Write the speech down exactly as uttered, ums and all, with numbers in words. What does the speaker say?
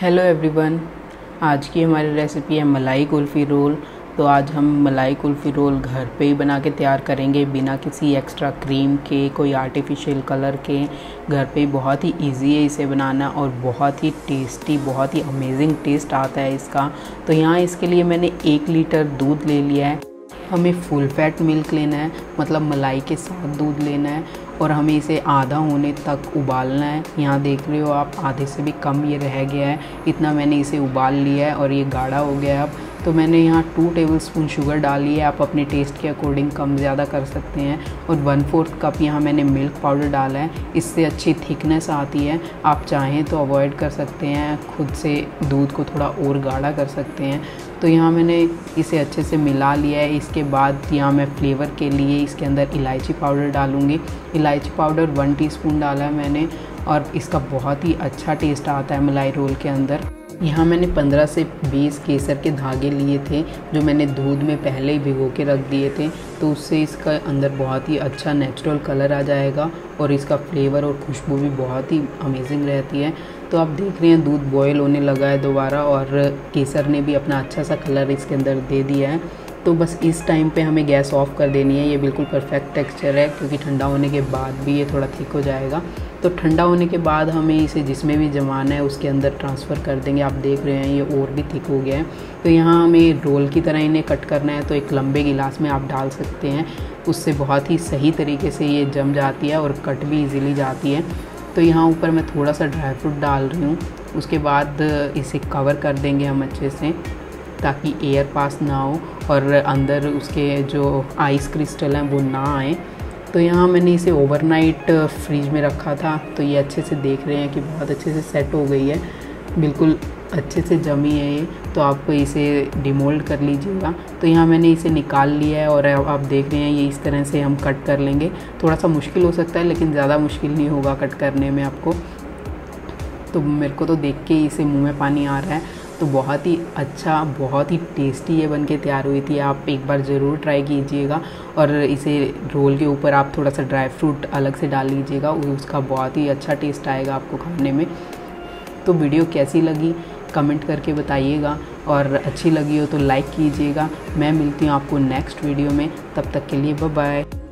Hello everyone, आज की हमारी रेसिपी है मलाई कुल्फ़ी रोल। तो आज हम मलाई कुल्फ़ी रोल घर पे ही बना के तैयार करेंगे बिना किसी एक्स्ट्रा क्रीम के, कोई आर्टिफिशियल कलर के। घर पे ही बहुत ही इजी है इसे बनाना और बहुत ही टेस्टी, बहुत ही अमेजिंग टेस्ट आता है इसका। तो यहाँ इसके लिए मैंने एक लीटर दूध ले लिया है। हमें फुल फैट मिल्क लेना है, मतलब मलाई के साथ दूध लेना है और हमें इसे आधा होने तक उबालना है। यहाँ देख रहे हो आप, आधे से भी कम ये रह गया है, इतना मैंने इसे उबाल लिया है और ये गाढ़ा हो गया है अब। तो मैंने यहाँ टू टेबलस्पून शुगर डाली है, आप अपने टेस्ट के अकॉर्डिंग कम ज़्यादा कर सकते हैं। और वन फोर्थ कप यहाँ मैंने मिल्क पाउडर डाला है, इससे अच्छी थिकनेस आती है। आप चाहें तो अवॉइड कर सकते हैं, खुद से दूध को थोड़ा और गाढ़ा कर सकते हैं। तो यहाँ मैंने इसे अच्छे से मिला लिया है। इसके बाद यहाँ मैं फ्लेवर के लिए इसके अंदर इलायची पाउडर डालूँगी। इलायची पाउडर वन टीस्पून डाला है मैंने और इसका बहुत ही अच्छा टेस्ट आता है मलाई रोल के अंदर। यहाँ मैंने पंद्रह से बीस केसर के धागे लिए थे जो मैंने दूध में पहले ही भिगो के रख दिए थे, तो उससे इसका अंदर बहुत ही अच्छा नेचुरल कलर आ जाएगा और इसका फ्लेवर और खुशबू भी बहुत ही अमेजिंग रहती है। तो आप देख रहे हैं दूध बॉयल होने लगा है दोबारा और केसर ने भी अपना अच्छा सा कलर इसके अंदर दे दिया है। तो बस इस टाइम पे हमें गैस ऑफ कर देनी है। ये बिल्कुल परफेक्ट टेक्सचर है क्योंकि ठंडा होने के बाद भी ये थोड़ा थिक हो जाएगा। तो ठंडा होने के बाद हमें इसे जिसमें भी जमाना है उसके अंदर ट्रांसफ़र कर देंगे। आप देख रहे हैं ये और भी थिक हो गया है। तो यहाँ हमें रोल की तरह इन्हें कट करना है, तो एक लंबे गिलास में आप डाल सकते हैं, उससे बहुत ही सही तरीके से ये जम जाती है और कट भी ईज़िली जाती है। तो यहाँ ऊपर मैं थोड़ा सा ड्राई फ्रूट डाल रही हूँ। उसके बाद इसे कवर कर देंगे हम अच्छे से ताकि एयर पास ना हो और अंदर उसके जो आइस क्रिस्टल हैं वो ना आए। तो यहाँ मैंने इसे ओवरनाइट फ्रीज में रखा था, तो ये अच्छे से देख रहे हैं कि बहुत अच्छे से सेट हो गई है, बिल्कुल अच्छे से जमी है ये। तो आप इसे डिमोल्ड कर लीजिएगा। तो यहाँ मैंने इसे निकाल लिया है और आप देख रहे हैं ये इस तरह से हम कट कर लेंगे। थोड़ा सा मुश्किल हो सकता है लेकिन ज़्यादा मुश्किल नहीं होगा कट करने में आपको। तो मेरे को तो देख के इसे मुँह में पानी आ रहा है। तो बहुत ही अच्छा, बहुत ही टेस्टी ये बन के तैयार हुई थी। आप एक बार ज़रूर ट्राई कीजिएगा और इसे रोल के ऊपर आप थोड़ा सा ड्राई फ्रूट अलग से डाल लीजिएगा, उसका बहुत ही अच्छा टेस्ट आएगा आपको खाने में। तो वीडियो कैसी लगी कमेंट करके बताइएगा और अच्छी लगी हो तो लाइक कीजिएगा। मैं मिलती हूँ आपको नेक्स्ट वीडियो में, तब तक के लिए बाय बाय।